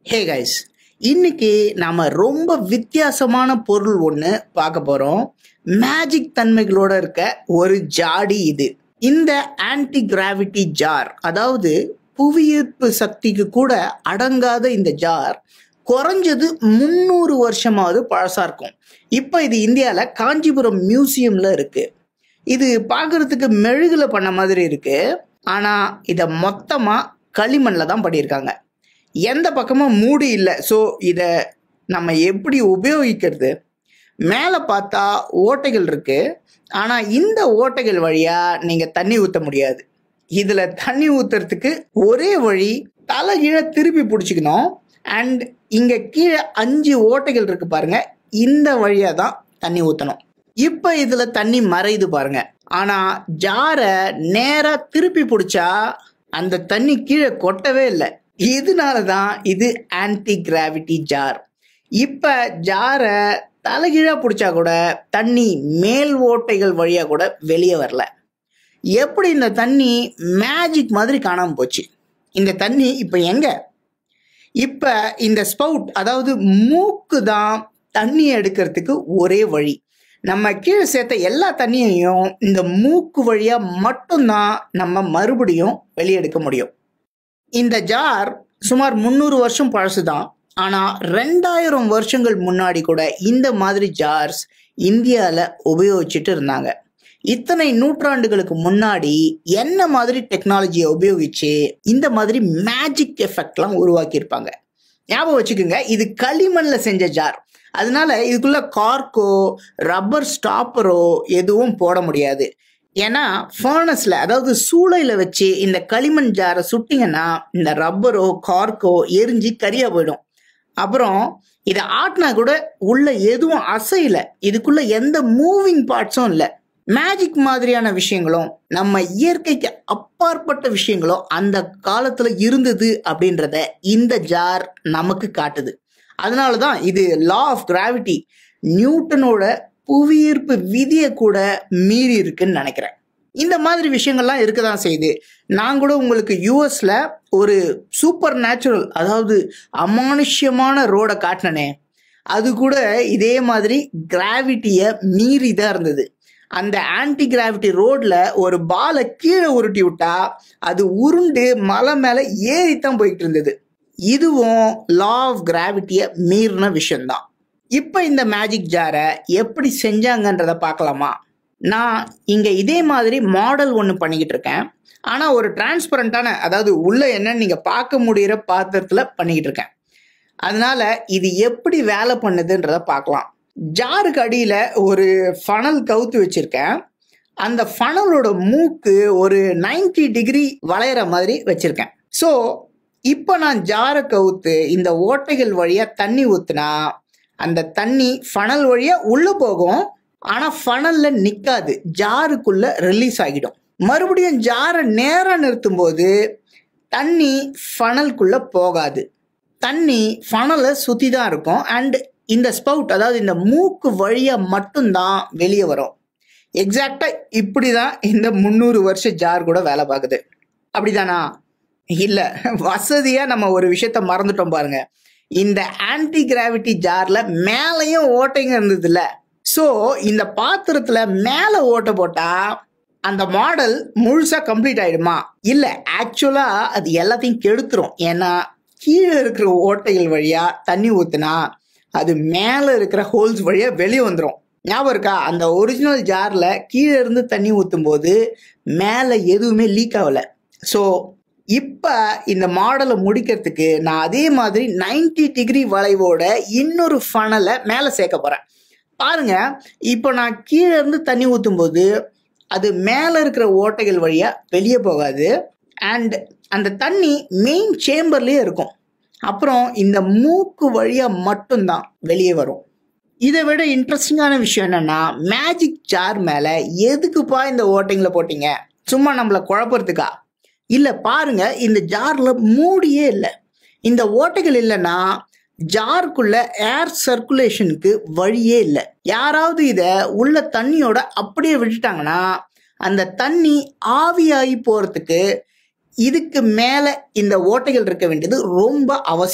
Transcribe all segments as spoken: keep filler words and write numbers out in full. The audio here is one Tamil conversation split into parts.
ஹே கைஸ், இன்னைக்கு நாம ரொம்ப வித்தியாசமான பொருள் ஒன்று பார்க்க போறோம். மேஜிக் தன்மைகளோட இருக்க ஒரு ஜாடி இது. இந்த ஆன்டி கிராவிட்டி ஜார், அதாவது புவியீர்ப்பு சக்திக்கு கூட அடங்காத இந்த ஜார் குறைஞ்சது முந்நூறு வருஷமாவது பழசா இருக்கும். இப்போ இது இந்தியாவில் காஞ்சிபுரம் மியூசியம்ல இருக்கு. இது பார்க்கறதுக்கு மெழுகுல பண்ண மாதிரி இருக்கு. ஆனா இதை மொத்தமா களிமண்ல தான் பண்ணியிருக்காங்க. எந்த பக்கமும் மூடி இல்லை. ஸோ இதை நம்ம எப்படி உபயோகிக்கிறது? மேலே பார்த்தா ஓட்டைகள் இருக்கு. ஆனால் இந்த ஓட்டைகள் வழியா நீங்க தண்ணி ஊற்ற முடியாது. இதுல தண்ணி ஊத்துறதுக்கு ஒரே வழி, தலை கீழே திருப்பி பிடிச்சிக்கணும். அண்ட் இங்க கீழே அஞ்சு ஓட்டைகள் இருக்கு பாருங்க, இந்த வழியா தான் தண்ணி ஊற்றணும். இப்போ இதுல தண்ணி மறையுது பாருங்க. ஆனா ஜாரை நேரா திருப்பி பிடிச்சா அந்த தண்ணி கீழே கொட்டவே இல்லை. இதனால தான் இது ஆன்டி கிராவிட்டி ஜார். இப்ப ஜாரை தலைகீழா பிடிச்சா கூட தண்ணி மேல் ஓட்டைகள் வழியா கூட வெளியே வரல. எப்படி இந்த தண்ணி மேஜிக் மாதிரி காணாம போச்சு? இந்த தண்ணி இப்ப எங்க? இப்ப இந்த ஸ்பவுட், அதாவது மூக்கு தான் தண்ணி எடுக்கிறதுக்கு ஒரே வழி. நம்ம கீழே சேர்த்த எல்லா தண்ணியையும் இந்த மூக்கு வழியா மட்டும்தான் நம்ம மறுபடியும் வெளியெடுக்க முடியும். இந்த ஜார் சுமார் முந்நூறு வருஷம் பழசுதான். ஆனா ரெண்டாயிரம் வருஷங்கள் முன்னாடி கூட இந்த மாதிரி ஜார்ஸ் இந்தியாவில் உபயோகிச்சுட்டு இருந்தாங்க. இத்தனை நூற்றாண்டுகளுக்கு முன்னாடி என்ன மாதிரி டெக்னாலஜியை உபயோகிச்சு இந்த மாதிரி மேஜிக் எஃபெக்ட்லாம் உருவாக்கியிருப்பாங்க. ஞாபகம் வச்சுக்கோங்க, இது களிமண்ல செஞ்ச ஜார். அதனால இதுக்குள்ள கார்க்கோ ரப்பர் ஸ்டாப்பரோ எதுவும் போட முடியாது. ஏன்னா ஃபர்னஸ்ல, அதாவது சூளையில வச்சு இந்த களிமண் ஜாரை சுட்டிங்கன்னா இந்த ரப்பரோ கார்க்கோ எரிஞ்சு கரியா போயிடும். அப்புறம் இதை ஆட்டினா கூட உள்ள எதுவும் அசையில, இதுக்குள்ள எந்த மூவிங் பார்ட்ஸும் இல்லை. மேஜிக் மாதிரியான விஷயங்களும் நம்ம இயற்கைக்கு அப்பாற்பட்ட விஷயங்களும் அந்த காலத்துல இருந்தது அப்படின்றத இந்த ஜார் நமக்கு காட்டுது. அதனாலதான் இது லா ஆஃப் கிராவிட்டி, நியூட்டனோட புவியீர்ப்பு விதியை கூட மீறி இருக்குன்னு நினைக்கிறேன். இந்த மாதிரி விஷயங்கள்லாம் இருக்கதான் செய்யுது. நான் கூட உங்களுக்கு யூஎஸ்ல ஒரு சூப்பர் நேச்சுரல், அதாவது அமானுஷ்யமான ரோடை காட்டினனே, அது கூட இதே மாதிரி கிராவிட்டியை மீறி தான் இருந்தது. அந்த ஆன்டி கிராவிட்டி ரோட்ல ஒரு பாலை கீழே உருட்டி விட்டா அது உருண்டு மலை மேல ஏறித்தான் போயிட்டு இருந்தது. இதுவும் லா ஆஃப் கிராவிட்டியை மீறின விஷயம்தான். இப்போ இந்த மேஜிக் ஜாரை எப்படி செஞ்சாங்கன்றத பார்க்கலாமா? நான் இங்க இதே மாதிரி மாடல் ஒன்று பண்ணிக்கிட்டு இருக்கேன். ஆனா ஒரு டிரான்ஸ்பரண்டான, அதாவது உள்ள என்னன்னு நீங்க பார்க்க முடிகிற பாத்திரத்துல பண்ணிக்கிட்டு இருக்கேன். அதனால இது எப்படி வேலை பண்ணுதுன்றத பார்க்கலாம். ஜாருக்கு அடியில ஒரு ஃபனல் கவுத்து வச்சிருக்கேன். அந்த ஃபனலோட மூக்கு ஒரு நைன்டி டிகிரி வளையிற மாதிரி வச்சிருக்கேன். ஸோ இப்போ நான் ஜாரை கவுத்து இந்த ஓட்டைகள் வழியா தண்ணி ஊத்துனா அந்த தண்ணி ஃபனல் வழியா உள்ள போகும். ஆனா ஃபனல்ல நிக்காது, ஜாருக்குள்ள ரிலீஸ் ஆகிடும். மறுபடியும் ஜாரை நேரா நிறுத்தும் போது தண்ணி ஃபனலுக்குள்ள போகாது. தண்ணி ஃபனலை சுத்தி தான் இருக்கும். அண்ட் இந்த ஸ்பவுட், அதாவது இந்த மூக்கு வழியா மட்டும்தான் வெளியே வரும். எக்ஸாக்டா இப்படிதான் இந்த முந்நூறு வருஷ ஜார் கூட வேலை பார்க்குது. அப்படிதானா? இல்ல, வசதியா நம்ம ஒரு விஷயத்த மறந்துட்டோம் பாருங்க. இந்த ஆன்டி கிராவிட்டி ஜார்ல மேலையும் ஓட்டைங்க இருந்தது இல்ல. ஸோ இந்த பாத்திரத்துல மேல ஓட்டை போட்டா அந்த மாடல் முழுசா கம்ப்ளீட் ஆயிடுமா? இல்ல, ஆக்சுவலா அது எல்லாத்தையும் கெடுத்துரும். ஏன்னா கீழே இருக்கிற ஓட்டைகள் வழியா தண்ணி ஊத்துனா அது மேல இருக்கிற ஹோல்ஸ் வழியா வெளியே வந்துடும். ஞாபகம் இருக்கா? அந்த ஒரிஜினல் ஜார்ல கீழே இருந்து தண்ணி ஊத்தும் போது மேல எதுவுமே லீக் ஆகல. ஸோ இப்ப இந்த மாடலை முடிக்கிறதுக்கு நான் அதே மாதிரி நைன்டி டிகிரி வளைவோட இன்னொரு ஃபனலை மேல சேர்க்க போறேன். பாருங்க, இப்போ நான் கீழே இருந்து தண்ணி ஊத்தும் போது அது மேல இருக்கிற ஓட்டைகள் வழியா வெளியே போகாது. அண்ட் அந்த தண்ணி மெயின் சேம்பர்லயே இருக்கும். அப்புறம் இந்த மூக்கு வழியா மட்டும்தான் வெளியே வரும். இதை விட இன்ட்ரெஸ்டிங்கான விஷயம் என்னன்னா, மேஜிக் ஜார் மேல எதுக்குப்பா இந்த ஓட்டைங்களை போட்டீங்க? சும்மா நம்மளை குழப்பறதுக்கா? இல்ல, பாருங்க, இந்த ஜார்ல மூடியே இல்லை. இந்த ஓட்டைகள் இல்லைன்னா ஜாருக்குள்ள ஏர் சர்க்குலேஷனுக்கு வழியே இல்லை. யாராவது இத உள்ள தண்ணியோட அப்படியே விட்டுட்டாங்கன்னா அந்த தண்ணி ஆவியாகி போறதுக்கு இதுக்கு மேல இந்த ஓட்டைகள் இருக்க வேண்டியது ரொம்ப அவசியம்.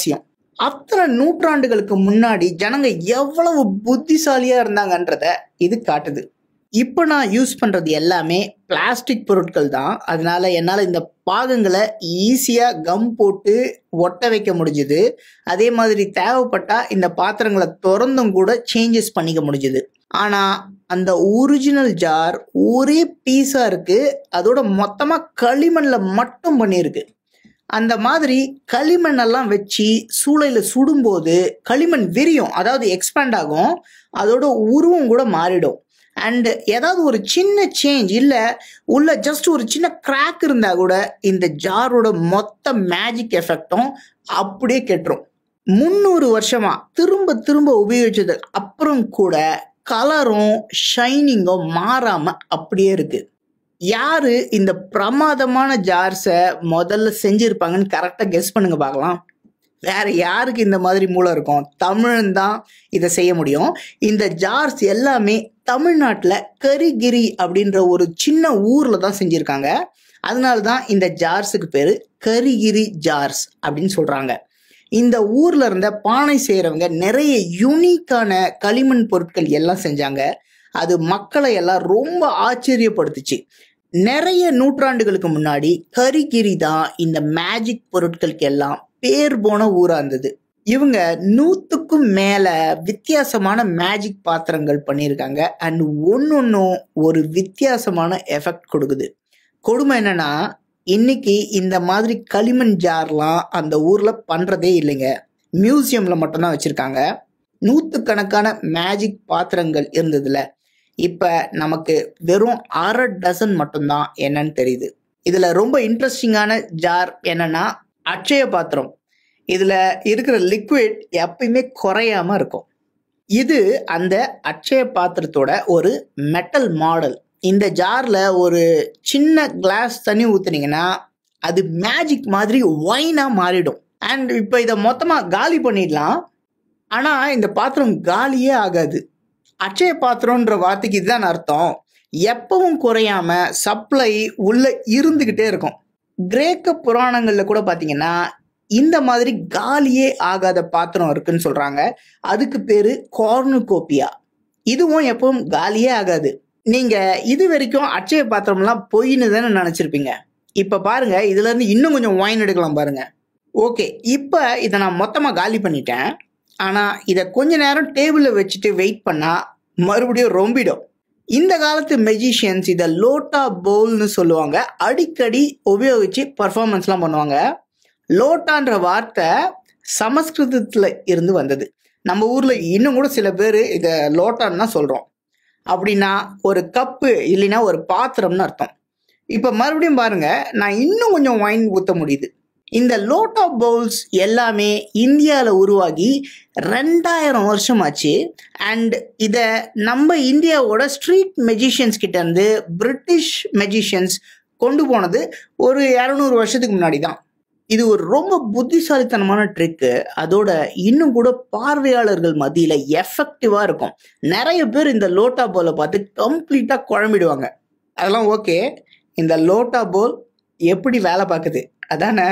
அத்தனை நூற்றாண்டுகளுக்கு முன்னாடி ஜனங்க எவ்வளவு புத்திசாலியா இருந்தாங்கன்றத இது காட்டுது. இப்போ நான் யூஸ் பண்றது எல்லாமே பிளாஸ்டிக் பொருட்கள் தான். அதனால என்னால் இந்த பாகங்களை ஈஸியாக கம் போட்டு ஒட்ட வைக்க முடிஞ்சுது. அதே மாதிரி தேவைப்பட்டா இந்த பாத்திரங்களை திறந்தும் கூட சேஞ்சஸ் பண்ணிக்க முடிஞ்சுது. ஆனால் அந்த ஒரிஜினல் ஜார் ஒரே பீஸாக இருக்கு. அதோட மொத்தமாக களிமண்ணில் மட்டும் பண்ணியிருக்கு. அந்த மாதிரி களிமண்ணெல்லாம் வச்சு சூளையில் சுடும்போது களிமண் விரியும், அதாவது எக்ஸ்பேண்ட் ஆகும். அதோட உருவம் கூட மாறிடும். அண்ட் ஏதாவது ஒரு சின்ன சேஞ்ச் இல்லை உள்ள ஜஸ்ட் ஒரு சின்ன கிராக் இருந்தால் கூட இந்த ஜாரோட மொத்த மேஜிக் எஃபெக்டும் அப்படியே கெட்டுரும். முந்நூறு வருஷமா திரும்ப திரும்ப உபயோகிச்சது அப்புறம் கூட கலரும் ஷைனிங்கும் மாறாம அப்படியே இருக்கு. யாரு இந்த பிரமாதமான ஜார்ஸை முதல்ல செஞ்சிருப்பாங்கன்னு கரெக்டாக கெஸ் பண்ணுங்க பார்க்கலாம். வேற யாருக்கு இந்த மாதிரி மூளை இருக்கும்? தமிழன் தான் இதை செய்ய முடியும். இந்த ஜார்ஸ் எல்லாமே தமிழ்நாட்டில் கரிகிரி அப்படின்ற ஒரு சின்ன ஊரில் தான் செஞ்சுருக்காங்க. அதனால தான் இந்த ஜார்ஸுக்கு பேர் கரிகிரி ஜார்ஸ் அப்படின்னு சொல்கிறாங்க. இந்த ஊரில் இருந்த பானை செய்கிறவங்க நிறைய யூனிக்கான களிமண் பொருட்கள் எல்லாம் செஞ்சாங்க. அது மக்களை எல்லாம் ரொம்ப ஆச்சரியப்படுத்துச்சு. நிறைய நூற்றாண்டுகளுக்கு முன்னாடி கரிகிரி தான் இந்த மேஜிக் பொருட்களுக்கு எல்லாம் பேர் போன ஊரா இருந்தது. இவங்க நூத்துக்கும் மேல வித்தியாசமான மேஜிக் பாத்திரங்கள் பண்ணியிருக்காங்க. அண்ட் ஒன்னொன்னும் ஒரு வித்தியாசமான எஃபெக்ட் கொடுக்குது. கொடுமை என்னன்னா, இன்னைக்கு இந்த மாதிரி களிமண் ஜார்லாம் அந்த ஊர்ல பண்றதே இல்லைங்க. மியூசியம்ல மட்டும்தான் வச்சிருக்காங்க. நூத்துக்கணக்கான மேஜிக் பாத்திரங்கள் இருந்ததுல இப்ப நமக்கு வெறும் அரை டசன் மட்டும்தான் என்னன்னு தெரியுது. இதுல ரொம்ப இன்ட்ரெஸ்டிங்கான ஜார் என்னன்னா அட்சய பாத்திரம். இதுல இருக்கிற லிக்விட் எப்பயுமே குறையாம இருக்கும். இது அந்த அட்சய பாத்திரத்தோட ஒரு மெட்டல் மாடல். இந்த ஜார்ல ஒரு சின்ன கிளாஸ் தண்ணி ஊத்துனீங்கன்னா அது மேஜிக் மாதிரி ஒயினா மாறிடும். அண்ட் இப்போ இதை மொத்தமா காலி பண்ணிடலாம். ஆனா இந்த பாத்திரம் காலியே ஆகாது. அட்சய பாத்திரம்ன்ற வார்த்தைக்கு இதுதான் அர்த்தம். எப்பவும் குறையாம சப்ளை உள்ள இருந்துகிட்டே இருக்கும். கிரேக்க புராணங்கள்ல கூட பாத்தீங்கன்னா இந்த மாதிரி காலியே ஆகாத பாத்திரம் இருக்குன்னு சொல்றாங்க. அதுக்கு பேரு கார்னுகோபியா. இதுவும் எப்பவும் காலியே ஆகாது. நீங்க இது வரைக்கும் அட்சய பாத்திரம்லாம் பொய்ன்னு தானே நினைச்சிருப்பீங்க. இப்ப பாருங்க, இதுல இருந்து இன்னும் கொஞ்சம் ஒயின் எடுக்கலாம் பாருங்க. ஓகே, இப்ப இதை நான் மொத்தமா காலி பண்ணிட்டேன். ஆனா இதை கொஞ்ச நேரம் டேபிள்ல வச்சுட்டு வெயிட் பண்ணா மறுபடியும் ரொம்பிடும். இந்த காலத்து மெஜிஷியன்ஸ் இதை லோட்டா பவுல்னு சொல்லுவாங்க. அடிக்கடி உபயோகிச்சு பர்ஃபார்மன்ஸ்லாம் பண்ணுவாங்க. லோட்டான்ற வார்த்தை சமஸ்கிருதத்துல இருந்து வந்தது. நம்ம ஊர்ல இன்னும் கூட சில பேர் இதை லோட்டான்னு தான் சொல்றோம். அப்படின்னா ஒரு கப்பு இல்லைன்னா ஒரு பாத்திரம்னு அர்த்தம். இப்ப மறுபடியும் பாருங்க, நான் இன்னும் கொஞ்சம் ஒயின் ஊற்ற முடியுது. இந்த லோட்டா பவுல்ஸ் எல்லாமே இந்தியாவில் உருவாகி ரெண்டாயிரம் வருஷம் ஆச்சு. அண்ட் இதை நம்ம இந்தியாவோட ஸ்ட்ரீட் மெஜிஷியன்ஸ் கிட்ட இருந்து பிரிட்டிஷ் மெஜிஷியன்ஸ் கொண்டு போனது ஒரு இரநூறு வருஷத்துக்கு முன்னாடி தான். இது ஒரு ரொம்ப புத்திசாலித்தனமான ட்ரிக்கு. அதோட இன்னும் கூட பார்வையாளர்கள் மத்தியில எஃபெக்டிவா இருக்கும். நிறைய பேர் இந்த லோட்டா பவுலை பார்த்து கம்ப்ளீட்டா குழம்பிடுவாங்க. அதெல்லாம் ஓகே, இந்த லோட்டா பவுல் எப்படி வேலை பார்க்குது அதானே.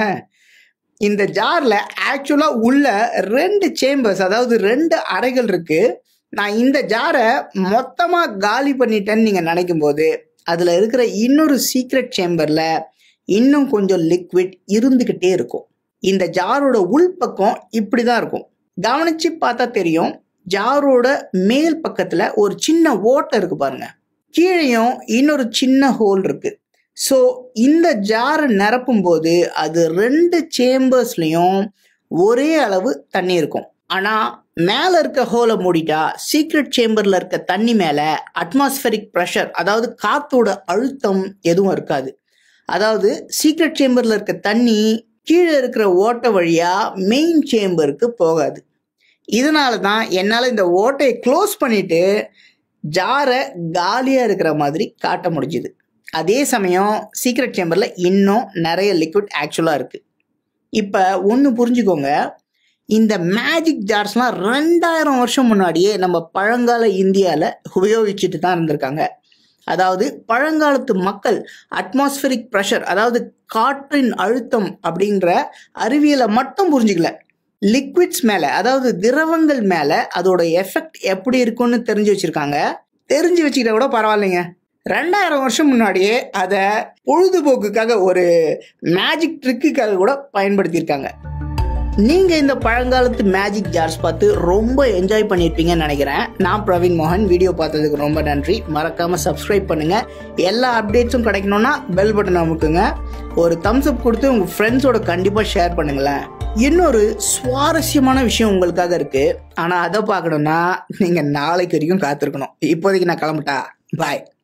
இந்த ஜார்ல ஆக்சுவலா உள்ள ரெண்டு சேம்பர்ஸ், அதாவது ரெண்டு அறைகள் இருக்கு. நான் இந்த ஜாரை மொத்தமா காலி பண்ணிட்டேன்னு நீங்க நினைக்கும் போது அதுல இருக்கிற இன்னொரு சீக்ரெட் சேம்பர்ல இன்னும் கொஞ்சம் லிக்விட் இருந்துகிட்டே இருக்கும். இந்த ஜாரோட உள்பக்கம் இப்படிதான் இருக்கும். கவனிச்சு பார்த்தா தெரியும், ஜாரோட மேல் பக்கத்துல ஒரு சின்ன ஓட்டை இருக்கு பாருங்க. கீழேயும் இன்னொரு சின்ன ஹோல் இருக்கு. ஸோ இந்த ஜாரை நிரப்பும் போது அது ரெண்டு சேம்பர்ஸ்லையும் ஒரே அளவு தண்ணி இருக்கும். ஆனால் மேலே இருக்க ஹோலை மூடிட்டா சீக்ரெட் சேம்பரில் இருக்க தண்ணி மேலே அட்மாஸ்பரிக் ப்ரெஷர், அதாவது காத்தோட அழுத்தம் எதுவும் இருக்காது. அதாவது சீக்ரெட் சேம்பரில் இருக்க தண்ணி கீழே இருக்கிற ஓட்டை வழியாக மெயின் சேம்பருக்கு போகாது. இதனால தான் என்னால் இந்த ஓட்டையை க்ளோஸ் பண்ணிட்டு ஜாரை காலியாக இருக்கிற மாதிரி காட்ட முடிஞ்சுது. அதே சமயம் சீக்ரெட் சேம்பரில் இன்னும் நிறைய லிக்விட் ஆக்சுவலாக இருக்குது. இப்போ ஒன்று புரிஞ்சுக்கோங்க, இந்த மேஜிக் ஜார்ஸ்லாம் ரெண்டாயிரம் வருஷம் முன்னாடியே நம்ம பழங்கால இந்தியாவில் உபயோகிச்சுட்டு தான் இருந்திருக்காங்க. அதாவது பழங்காலத்து மக்கள் அட்மாஸ்பரிக் ப்ரெஷர், அதாவது காற்றின் அழுத்தம் அப்படின்ற அறிவியலை மட்டும் புரிஞ்சுக்கல, லிக்விட்ஸ் மேல, அதாவது திரவங்கள் மேல அதோட எஃபெக்ட் எப்படி இருக்கும்னு தெரிஞ்சு வச்சிருக்காங்க. தெரிஞ்சு வச்சுக்கிட்ட கூட பரவாயில்லைங்க. ரெண்டாயிரம் வருஷம் முன்னாடியே அதை பொழுதுபோக்குக்காக ஒரு மேஜிக் ட்ரிக்குக்காக கூட பயன்படுத்தியிருக்காங்க. நீங்க இந்த பழங்காலத்து மேஜிக் ஜார்ஸ் பார்த்து ரொம்ப என்ஜாய் பண்ணியிருப்பீங்கன்னு நினைக்கிறேன். நான் பிரவீன் மோகன். வீடியோ பார்த்ததுக்கு ரொம்ப நன்றி. மறக்காம சப்ஸ்கிரைப் பண்ணுங்க. எல்லா அப்டேட்ஸும் கிடைக்கணும்னா பெல் பட்டன் அமுக்குங்க. ஒரு தம்ஸ் அப் கொடுத்து உங்க ஃப்ரெண்ட்ஸோட கண்டிப்பா ஷேர் பண்ணுங்களேன். இன்னொரு சுவாரஸ்யமான விஷயம் உங்களுக்காக இருக்கு. ஆனா அதை பார்க்கணும்னா நீங்க நாளைக்கு வரைக்கும் காத்திருக்கணும். இப்போதைக்கு நான் கிளம்பிட்டா பாய்.